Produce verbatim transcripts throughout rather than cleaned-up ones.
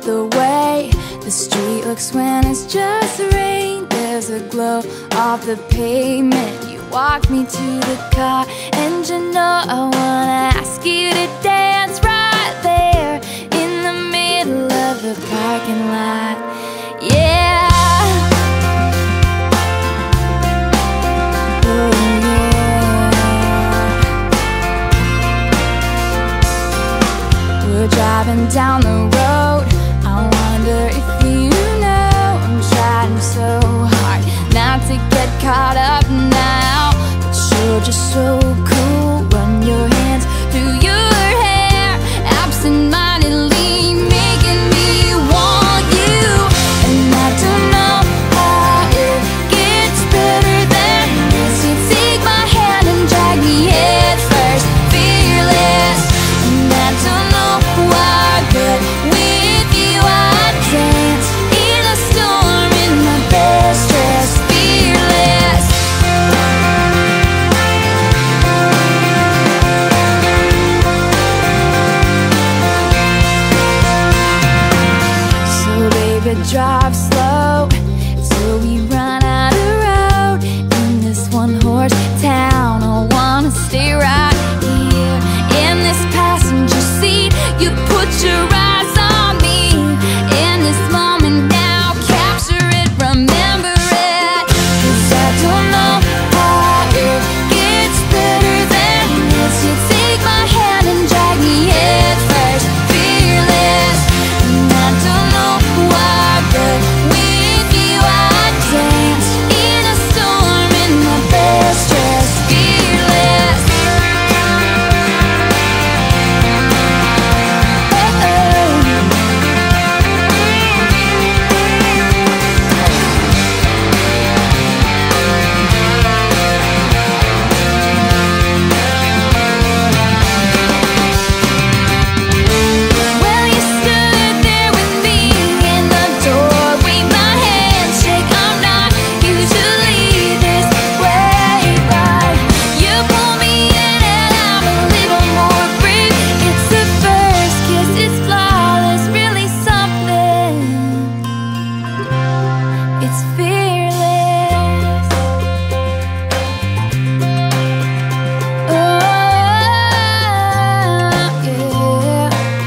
the way the street looks when it's just rain. There's a glow off the pavement. You walked me to the car, and you know I wanna ask you to dance right there in the middle of the parking lot. Yeah. Driving down the road, I wonder if you know I'm trying so hard not to get caught up now, but you're just so cool. Run your hands through your hair, absent-mindedly making me want you. And I don't know how it gets better than this. You take my hand and drag me head first, fearless. And I don't know why, but with you I dance in a storm in my best dress, fearless. So baby, drive slow till we run out of road in this one-horse town. I wanna stay right here in this passenger seat. You put your eyes on me in this moment now. Capture it, remember it, 'cause I don't know how it gets better than this. You take my hand and drag me head first, fearless. And I don't know why, but with you I dance in a storm in my best dress, fearless. Well, you stood there with me in the doorway, my hands shake. I'm not usually this way, but you pull me in and I'm a little more brave. It's the first kiss, it's flawless, really something. It's fearless. Oh, yeah.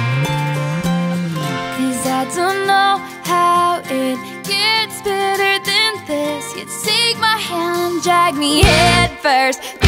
'Cause I don't know how it gets better than this. You take my hand and drag me head first.